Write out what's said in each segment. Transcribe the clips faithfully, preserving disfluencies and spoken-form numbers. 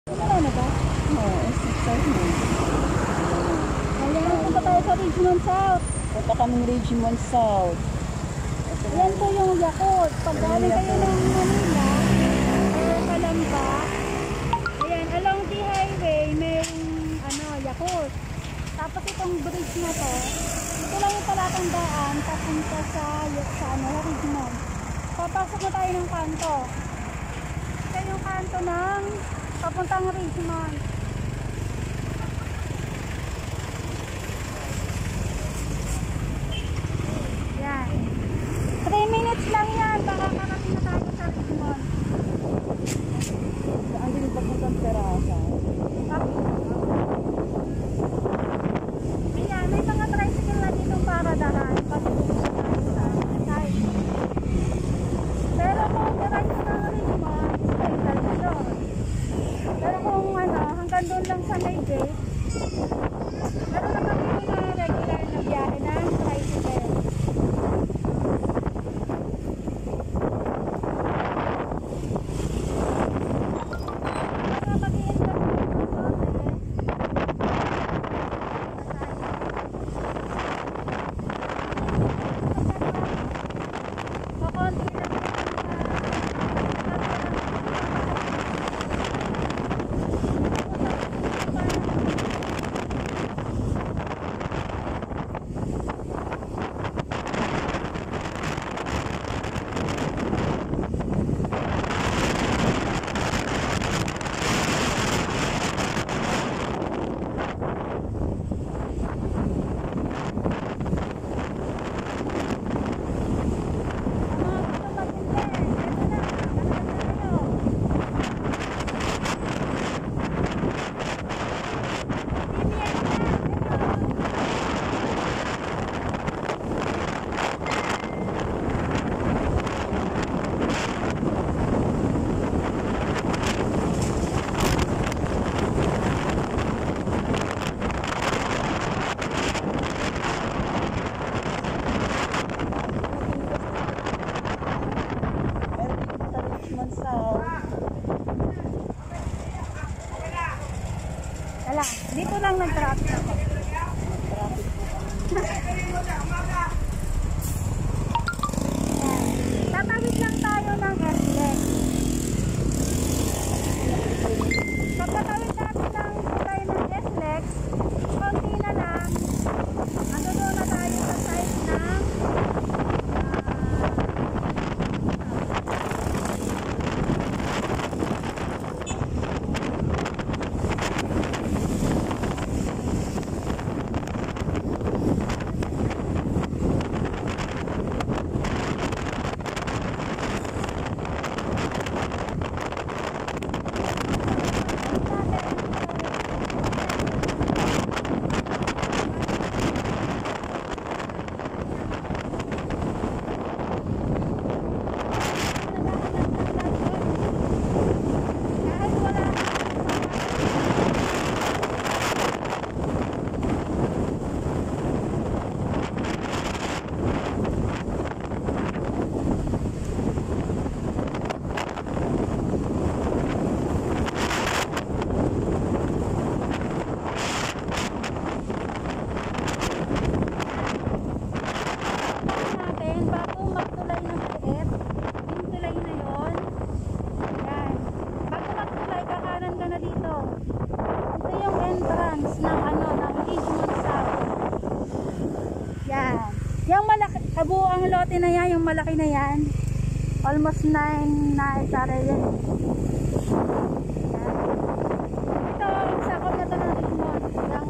Wala na ba? Oo, S six na. Ayan, punta tayo sa Richmond South. Punta kaming Richmond South. Ayan po yung Yakult. Pag galing kayo ng Manila or Calamba, ayan, along the highway, may ano, Yakult. Tapos itong bridge na to, ito lang yung palatandaan papunta sa, sa ano, Richmond. Papasok na tayo ng kanto. Ito yung kanto ng papuntang Richmond. Yan. three minutes lang yan. Baka karating na tayo sa Richmond. Saan din pagpuntang terasa? Ayan, may mga tricycle na ditong paradahan. Pagpupunta tayo sa side. Pero kung diretso ng Richmond, special na yun. Pero kung ano, hanggang doon lang sa may gate, meron naman dito na regular na biyahe ng tricycle. Wala, dito lang nag-traffic ako. Tatawid lang tayo ng S L E X. Pagkatawid natin ng tulay ng S L E X, konti na lang, ano doon na tayo sa side ng kabuang lote na yan, yung malaki na yan, almost nine na hectare yan. Ito, sakop na ito ng Richmond ng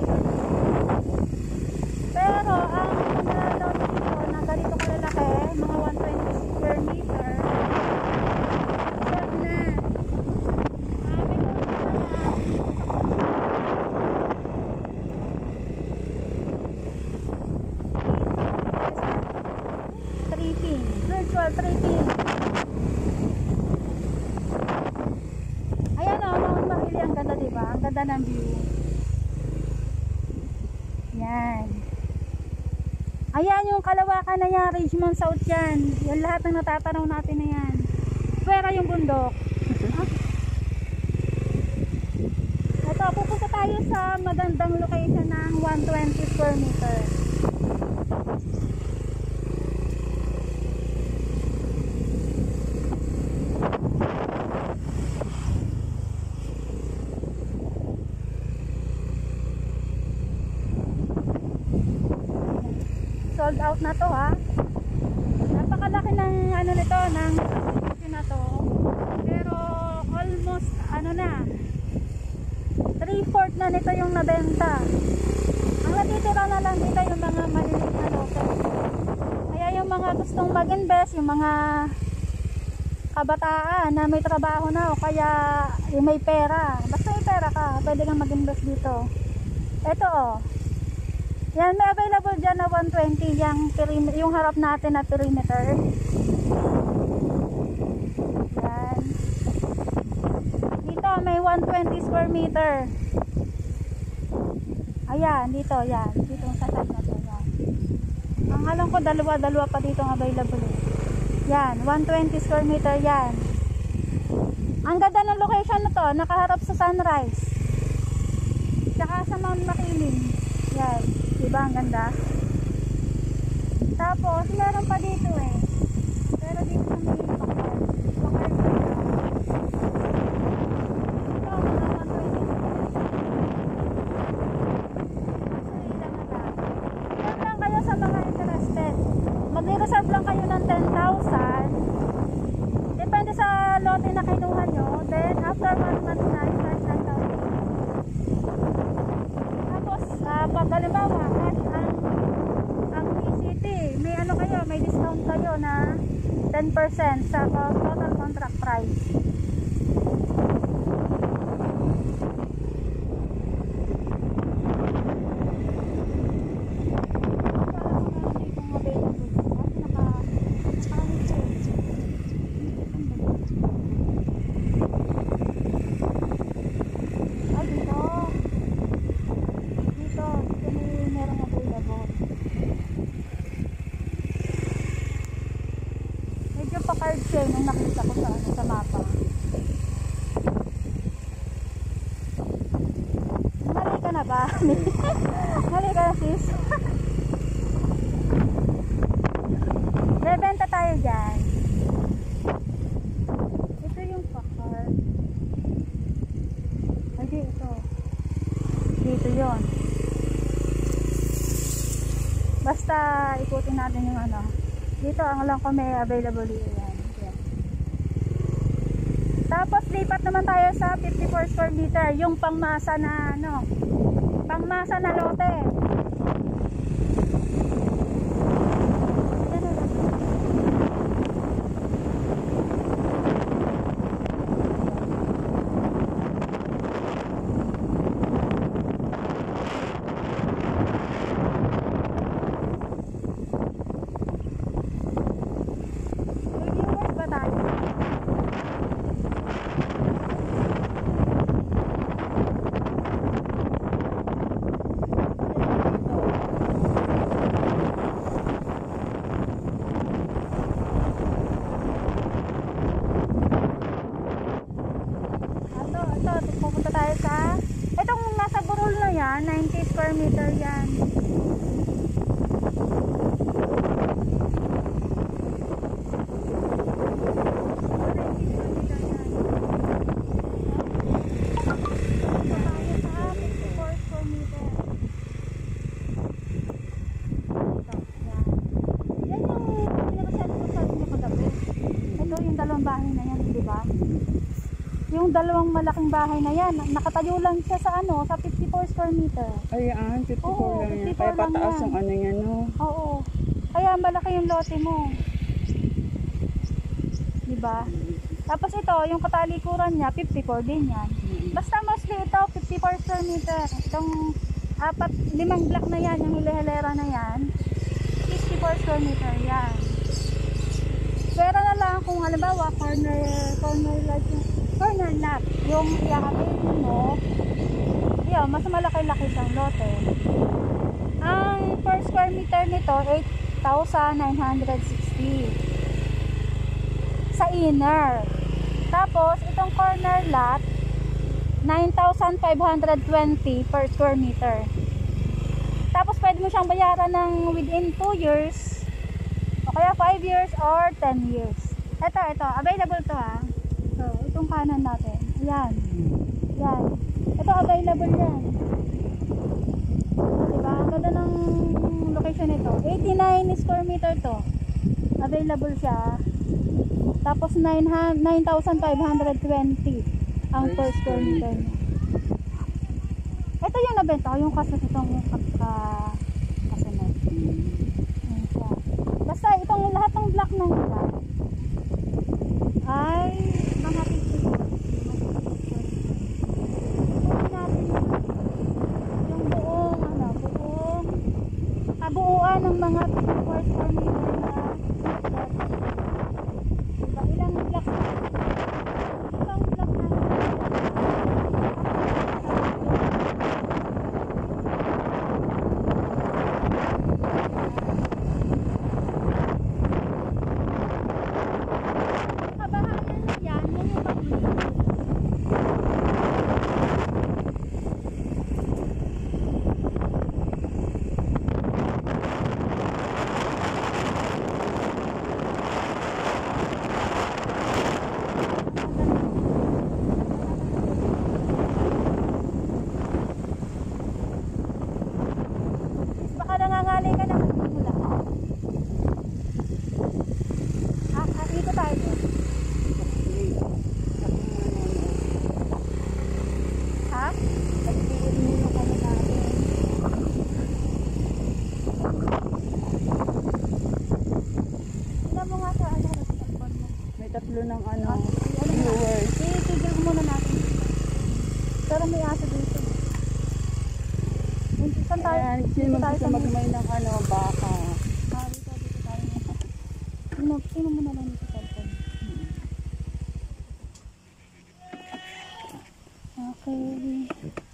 pero ang nalote dito na ganito kalalaki, mga one twenty square meter, reserve na. Virtual trading. Ayan o, Mount Mahili. Ang ganda, diba? Ang ganda ng view. Yan. Ayan yung kalawakan na yan. Richmond South yan. Yan lahat ng natatanaw natin na yan. Pwera yung bundok. tayo sa magandang location ng one twenty square meter. Sold out na to ha. Napakalaki ng ano nito, ng subdivision na to. Pero almost ano na, three fourth na nito yung nabenta. Ang natitira na lang dito yung mga maliliit na local. Kaya yung mga gustong mag-invest, yung mga kabataan na may trabaho na o kaya yung may pera, basta may pera ka, pwede kang mag-invest dito. Ito oh, yan, may available dyan na one twenty, yung, yung harap natin na perimeter. Yan. Dito may one twenty square meter. Ayan, dito, yan. Dito sa side na to. Yan. Ang alam ko, dalawa-dalawa pa dito available. Yan, one twenty square meter yan. Ang ganda ng location na to, nakaharap sa sunrise. Tsaka sa Mount Makiling. Yan. Diba ang ganda? Tapos meron pa dito eh, pero dito sa may bakar bakar ito mga one twenty. Yan lang kayo sa mga interested, mag-reserve lang kayo ng ten thousand, depende sa lote na kinuha nyo. Then after one month na i-start ten thousand. Tapos uh, pag halimbawa ang P C T, may ano kayo, may discount kayo na ten percent sa total contract price. Card share nung nakita ko sa, ano, sa mapa. Mali ka na ba? Mali ka na sis. Bebenta tayo dyan. Ito yung pa-card. Ay di, ito. Dito yon. Basta ikutin natin yung ano. Dito ang alam ko may available dito yan. Tapos lipat naman tayo sa fifty-four square meter, yung pangmasa na ano, pangmasa na lote. ninety square meter yan. Yung dalawang malaking bahay na yan, nakatayo lang siya sa ano, sa fifty-four square meter. Ayan, fifty-four Oo, lang yan. fifty-four Kaya pataas lang yung ano yan, no? Oo. Kaya malaki yung lote mo. Diba? Tapos ito, yung katalikuran niya, fifty-four din yan. Basta mostly ito, fifty-four square meter. Itong apat, limang block na yan, yung hilera na yan, fifty-four square meter yan. Pera na lang kung halimbawa, corner, corner lot yung corner lot, yung i-available mo, yun, mas malaki-laki siyang lote. Ang per square meter nito, eight thousand nine hundred sixty sa inner. Tapos, itong corner lot, nine thousand five hundred twenty per square meter. Tapos pwede mo siyang bayaran ng within two years o kaya five years or ten years. Ito, ito, available to ha. So, itong kanan natin. Ayan. Yan. Ito available yan. So, diba? Ang ganda ng location nito. eighty-nine square meter to. Available siya. Tapos nine thousand five hundred twenty ang per square meter niya. Ito yung nabenta ko, yung kasunod itong ka, kasunod. Ayan siya. Basta itong lahat ng block ng iba ay mga fifty. Yung buong ano, buong kabuuan ng mga per square meter na diba, ilang block ilang block na nangangalay ka ng mula. Ah, ah, dito tayo. Ha? Pagpiliin mo yung kanya natin. Tignan mo nga sa ano, sa cellphone mo. May tatlo ng ano, Ah, ano viewers. i-tigil muna natin. Pero may aso dito. Saan tayo? Ayan, Dito sino tayo gusto sa may- magmay ng ano, baka. Ah, dito, dito tayo. Sino, sino mo na lang dito sa cellphone? Okay.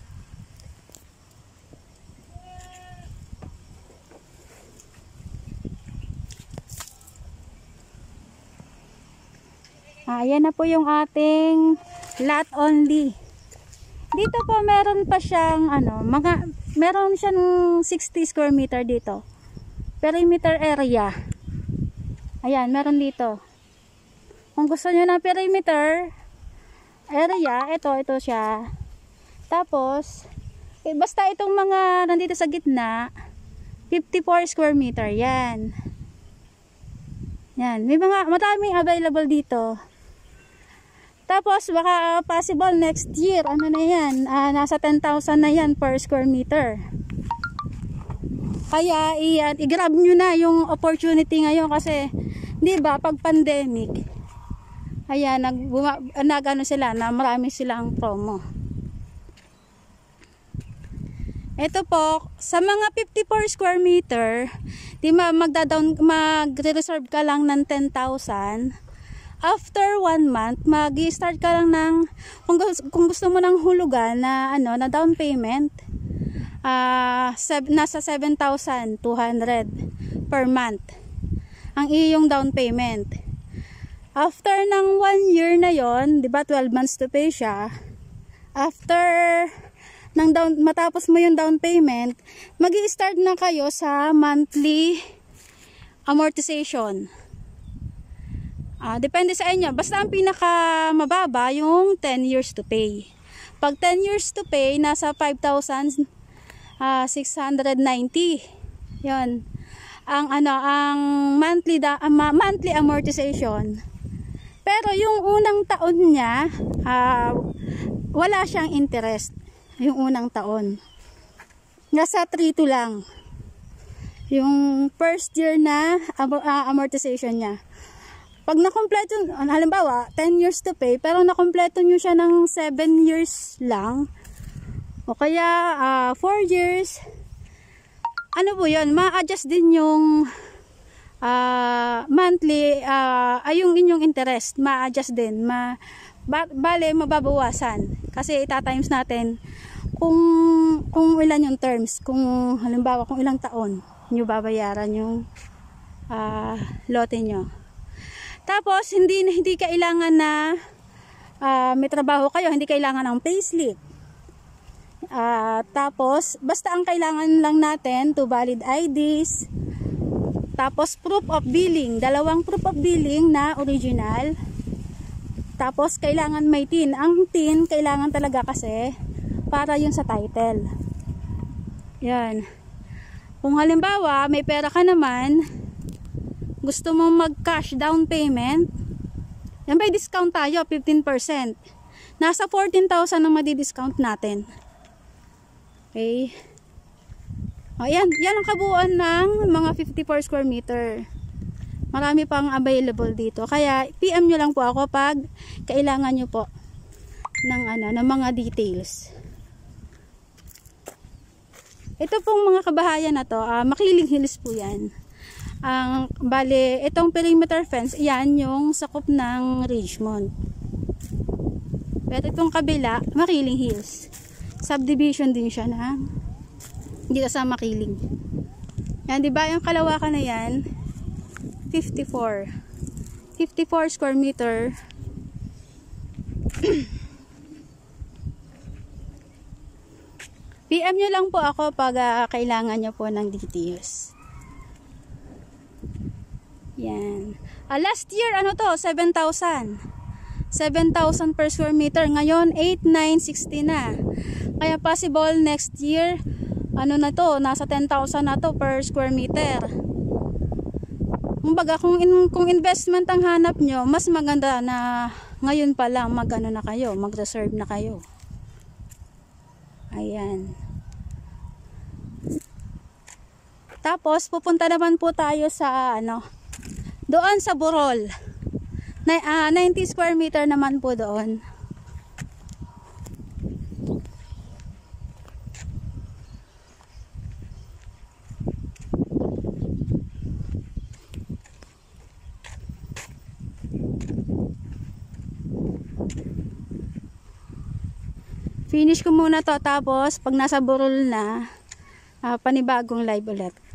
Ah, ayan na po yung ating lot only. Dito po meron pa siyang ano, mga meron siyang sixty square meter dito. Perimeter area. Ayan, meron dito. Kung gusto niyo ng perimeter area, ito, ito siya. Tapos, eh, basta itong mga nandito sa gitna, fifty-four square meter. Yan. Yan. May mga, maraming available dito. Tapos, baka possible next year, ano na yan, uh, nasa ten thousand na yan per square meter. Kaya, i-grab nyo na yung opportunity ngayon kasi, di ba, pag pandemic, ayan, nag, nag ano sila, na marami silang promo. Ito po, sa mga fifty-four square meter, di ba, magda-down, magre-reserve ka lang ng ten thousand. After one month, mag-start ka lang ng, kung, kung gusto mo ng hulugan na, ano, na down payment, uh, seb, nasa seven thousand two hundred per month ang iyong down payment. After ng one year na yon, di ba, twelve months to pay siya. After ng down, matapos mo yung down payment, mag-i-start na kayo sa monthly amortization. Uh, depende sa inyo. Basta ang pinaka mababa yung ten years to pay. Pag ten years to pay, nasa five thousand six hundred ninety. Yun. Ang ano, ang monthly da, uh, monthly amortization. Pero yung unang taon niya, uh, wala siyang interest. Yung unang taon. Nasa three to lang. Yung first year na uh, amortization niya. Pag nakompleto, halimbawa, ten years to pay, pero nakompleto nyo siya ng seven years lang, o kaya uh, four years, ano po yun, ma-adjust din yung uh, monthly, uh, ay yung inyong interest, ma-adjust din, ma ba bale, mababawasan, kasi itatimes natin kung, kung ilan yung terms, kung halimbawa, kung ilang taon nyo babayaran yung uh, lote nyo. Tapos, hindi hindi kailangan na uh, may trabaho kayo, hindi kailangan ng payslip. Ah, tapos, basta ang kailangan lang natin, two valid I Ds. Tapos, proof of billing. Dalawang proof of billing na original. Tapos, kailangan may T I N. Ang T I N, kailangan talaga kasi para yun sa title. Yan. Kung halimbawa, may pera ka naman, gusto mo mag-cash down payment, yan may discount tayo, fifteen percent. Nasa fourteen thousand ang madi-discount natin. Okay. O, yan, yan ang kabuuan ng mga fifty-four square meter. Marami pang available dito. Kaya, P M nyo lang po ako pag kailangan nyo po ng, ano, ng mga details. Ito pong mga kabahayan na to, uh, Makiling Hills po yan. Ang, bale, itong perimeter fence, yan yung sakop ng Ridgemont. Pero itong kabila, Makiling Hills. Subdivision din siya na dito sa Makiling. Yan, di ba yung kalawakan na yan? fifty-four. fifty-four square meter. P M nyo lang po ako pag uh, kailangan nyo po ng details. Yan. Uh, last year, ano to? seven thousand. seven thousand per square meter. Ngayon, eight nine sixty na. Kaya possible next year, ano na to? Nasa ten thousand na to per square meter. Kumbaga, kung, in, kung investment ang hanap nyo, mas maganda na ngayon pa lang mag-ano na kayo, mag-reserve na kayo. Ayan. Tapos, pupunta naman po tayo sa, ano, doon sa Burol. Na, uh, ninety square meter naman po doon. Finish ko muna to, tapos pag nasa Burol na, uh, panibagong live ulit.